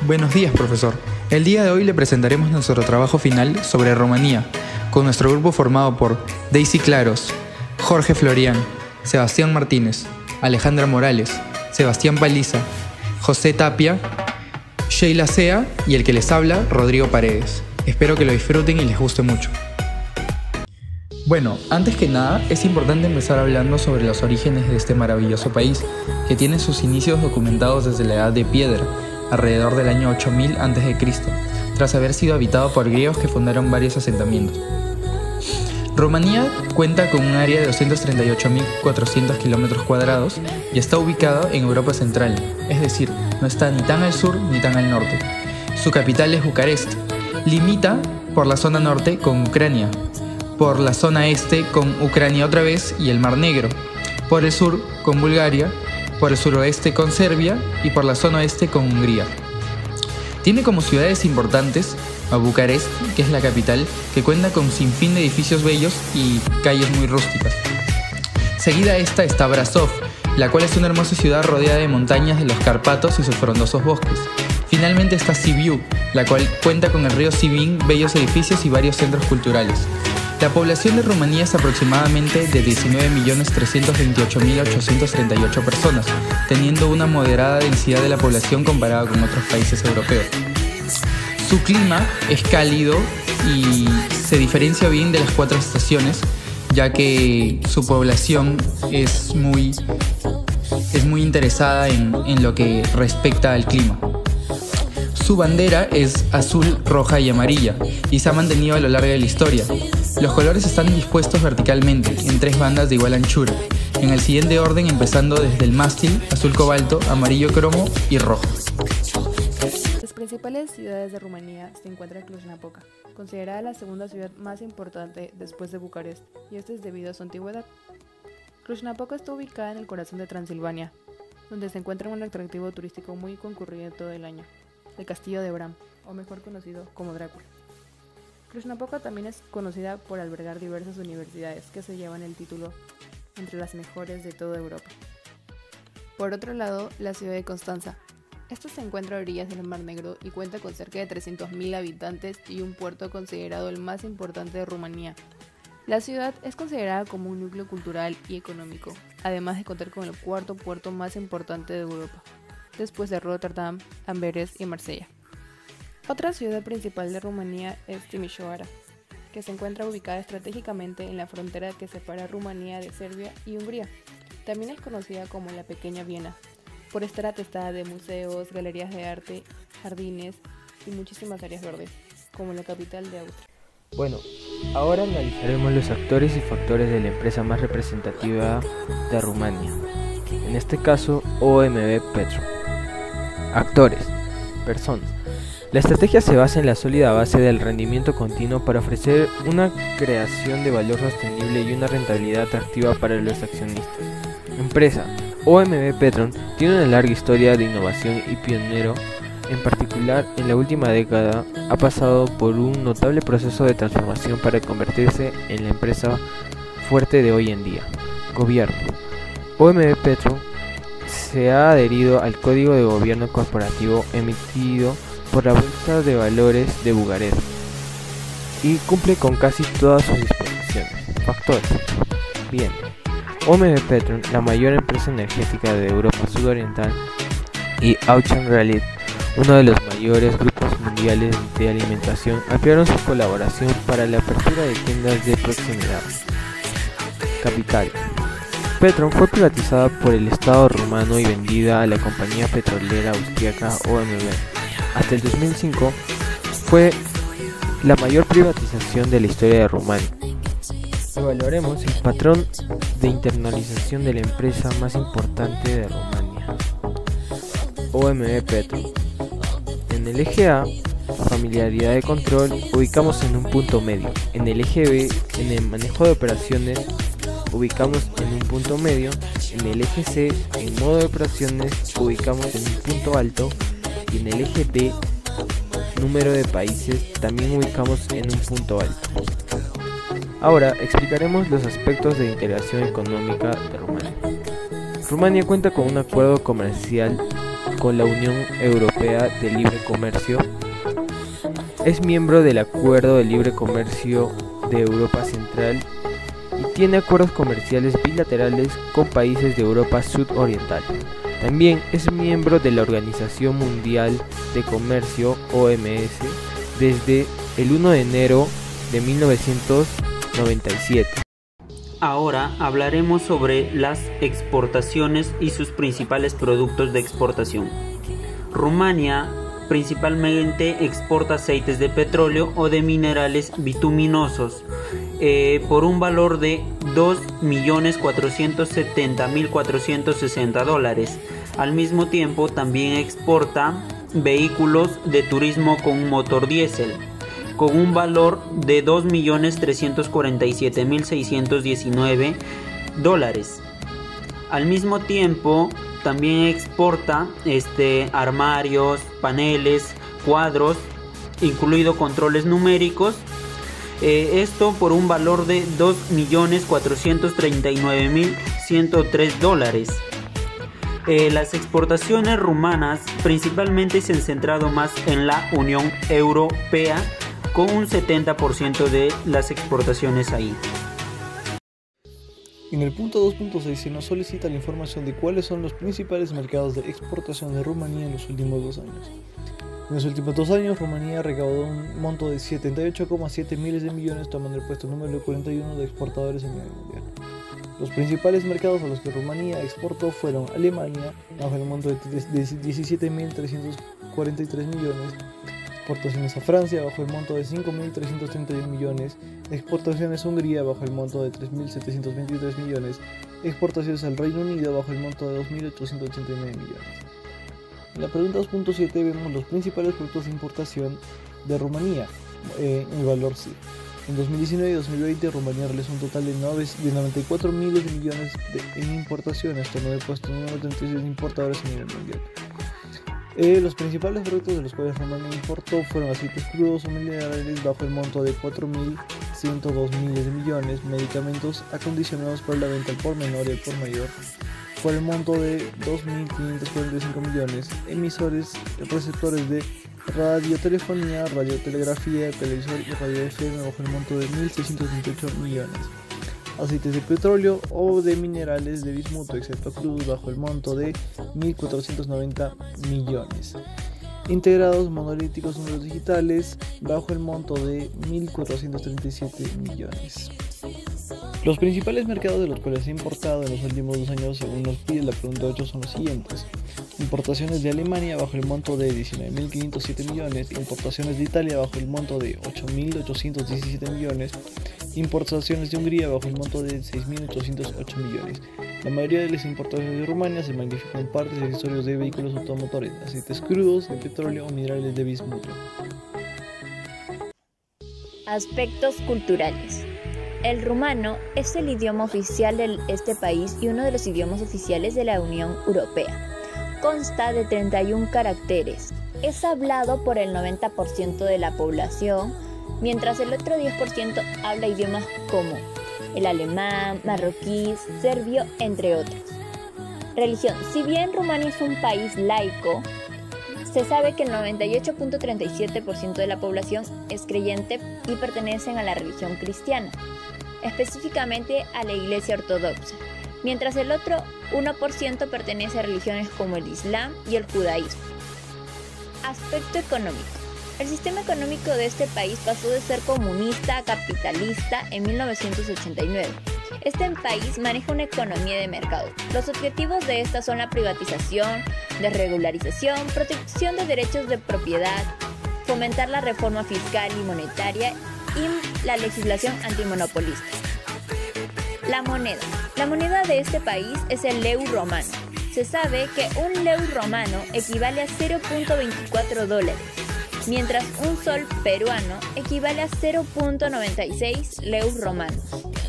Buenos días, profesor. El día de hoy le presentaremos nuestro trabajo final sobre Rumanía, con nuestro grupo formado por Daisy Claros, Jorge Florián, Sebastián Martínez, Alejandra Morales, Sebastián Paliza, José Tapia, Sheila Sea y el que les habla, Rodrigo Paredes. Espero que lo disfruten y les guste mucho. Bueno, antes que nada, es importante empezar hablando sobre los orígenes de este maravilloso país, que tiene sus inicios documentados desde la Edad de Piedra, alrededor del año 8000 a.C., tras haber sido habitado por griegos que fundaron varios asentamientos. Rumanía cuenta con un área de 238.400 km² y está ubicada en Europa Central, es decir, no está ni tan al sur ni tan al norte. Su capital es Bucarest. Limita por la zona norte con Ucrania, por la zona este con Ucrania otra vez y el Mar Negro, por el sur con Bulgaria, por el suroeste con Serbia y por la zona oeste con Hungría. Tiene como ciudades importantes a Bucarest, que es la capital, que cuenta con un sinfín de edificios bellos y calles muy rústicas. Seguida a esta está Brasov, la cual es una hermosa ciudad rodeada de montañas de los Cárpatos y sus frondosos bosques. Finalmente está Sibiu, la cual cuenta con el río Sibin, bellos edificios y varios centros culturales. La población de Rumanía es aproximadamente de 19.328.838 personas, teniendo una moderada densidad de la población comparada con otros países europeos. Su clima es cálido y se diferencia bien de las 4 estaciones, ya que su población es muy interesada en lo que respecta al clima. Su bandera es azul, roja y amarilla, y se ha mantenido a lo largo de la historia. Los colores están dispuestos verticalmente, en 3 bandas de igual anchura, en el siguiente orden empezando desde el mástil, azul cobalto, amarillo cromo y rojo. Las principales ciudades de Rumanía se encuentran en Cluj-Napoca, considerada la segunda ciudad más importante después de Bucarest, y esto es debido a su antigüedad. Cluj-Napoca está ubicada en el corazón de Transilvania, donde se encuentra un atractivo turístico muy concurrido todo el año, el Castillo de Bram, o mejor conocido como Drácula. Cluj-Napoca también es conocida por albergar diversas universidades que se llevan el título entre las mejores de toda Europa. Por otro lado, la ciudad de Constanza. Esta se encuentra a orillas del Mar Negro y cuenta con cerca de 300.000 habitantes y un puerto considerado el más importante de Rumanía. La ciudad es considerada como un núcleo cultural y económico, además de contar con el 4º puerto más importante de Europa, después de Rotterdam, Amberes y Marsella. Otra ciudad principal de Rumanía es Timișoara, que se encuentra ubicada estratégicamente en la frontera que separa Rumanía de Serbia y Hungría. También es conocida como la Pequeña Viena, por estar atestada de museos, galerías de arte, jardines y muchísimas áreas verdes, como la capital de Austria. Bueno, ahora analizaremos los actores y factores de la empresa más representativa de Rumania, en este caso OMV Petrom. Actores, personas. La estrategia se basa en la sólida base del rendimiento continuo para ofrecer una creación de valor sostenible y una rentabilidad atractiva para los accionistas. Empresa. OMV Petrom tiene una larga historia de innovación y pionero, en particular en la última década ha pasado por un notable proceso de transformación para convertirse en la empresa fuerte de hoy en día. Gobierno. OMV Petrom se ha adherido al Código de Gobierno Corporativo emitido por la Bolsa de Valores de Bucarest y cumple con casi todas sus disposiciones. Factores. Bien. OMV Petrom, la mayor empresa energética de Europa Sudoriental, y Auchan Realit, uno de los mayores grupos mundiales de alimentación, ampliaron su colaboración para la apertura de tiendas de proximidad. Capital. Petrom fue privatizada por el Estado rumano y vendida a la compañía petrolera austríaca OMV. Hasta el 2005 fue la mayor privatización de la historia de Rumania. Evaluaremos el patrón de internalización de la empresa más importante de Rumania, OMV Petrom. En el eje A, familiaridad de control, ubicamos en un punto medio. En el eje B, en el manejo de operaciones, ubicamos en un punto medio. En el eje C, en modo de operaciones, ubicamos en un punto alto. Y en el eje D, número de países, también ubicamos en un punto alto. Ahora explicaremos los aspectos de integración económica de Rumania. Rumania cuenta con un acuerdo comercial con la Unión Europea de Libre Comercio. Es miembro del Acuerdo de Libre Comercio de Europa Central y tiene acuerdos comerciales bilaterales con países de Europa Sudoriental. También es miembro de la Organización Mundial de Comercio, OMS, desde el 1 de enero de 1997. Ahora hablaremos sobre las exportaciones y sus principales productos de exportación. Rumania principalmente exporta aceites de petróleo o de minerales bituminosos por un valor de $2.470.460. Al mismo tiempo también exporta vehículos de turismo con motor diésel con un valor de $2.347.619. Al mismo tiempo también exporta armarios, paneles, cuadros, incluido controles numéricos, esto por un valor de $2.439.103. Las exportaciones rumanas principalmente se han centrado más en la Unión Europea, con un 70% de las exportaciones ahí. En el punto 2.6 se nos solicita la información de cuáles son los principales mercados de exportación de Rumanía en los últimos 2 años. En los últimos 2 años, Rumanía recaudó un monto de 78,7 miles de millones, tomando el puesto número 41 de exportadores a nivel mundial. Los principales mercados a los que Rumanía exportó fueron Alemania, bajo el monto de 17.343 millones, exportaciones a Francia bajo el monto de 5.331 millones, exportaciones a Hungría bajo el monto de 3.723 millones, exportaciones al Reino Unido bajo el monto de 2.889 millones. En la pregunta 2.7 vemos los principales productos de importación de Rumanía en el valor CIF. En 2019 y 2020 Rumanía realizó un total de 94 miles de millones en importaciones, tomando el puesto número 36 de importadores a nivel mundial. Los principales productos de los cuales Rumanía importó fueron aceites crudos o minerales bajo el monto de 4.102 miles de millones, medicamentos acondicionados para la venta al por menor y al por mayor por el monto de 2.545 millones, emisores receptores de radiotelefonía, radiotelegrafía, televisor y radio FM bajo el monto de 1.628 millones. Aceites de petróleo o de minerales de bismuto, excepto crudos, bajo el monto de 1.490 millones. Integrados monolíticos números digitales, bajo el monto de 1.437 millones. Los principales mercados de los cuales se ha importado en los últimos 2 años, según nos pide la pregunta 8, son los siguientes. Importaciones de Alemania bajo el monto de 19.507 millones, importaciones de Italia bajo el monto de 8.817 millones, importaciones de Hungría bajo el monto de 6.808 millones. La mayoría de las importaciones de Rumania se magnifican partes y accesorios de vehículos automotores, aceites crudos, de petróleo o minerales de bismuto. Aspectos culturales. El rumano es el idioma oficial de este país y uno de los idiomas oficiales de la Unión Europea. Consta de 31 caracteres. Es hablado por el 90% de la población, mientras el otro 10% habla idiomas como el alemán, marroquí, serbio, entre otros. Religión. Si bien Rumania es un país laico, se sabe que el 98.37% de la población es creyente y pertenecen a la religión cristiana, específicamente a la Iglesia Ortodoxa, mientras el otro 1% pertenece a religiones como el Islam y el judaísmo. Aspecto económico. El sistema económico de este país pasó de ser comunista a capitalista en 1989. Este país maneja una economía de mercado. Los objetivos de esta son la privatización, desregularización, protección de derechos de propiedad, fomentar la reforma fiscal y monetaria y la legislación antimonopolista. La moneda. La moneda de este país es el leu romano. Se sabe que un leu romano equivale a 0.24 dólares, mientras un sol peruano equivale a 0.96 leus romanos.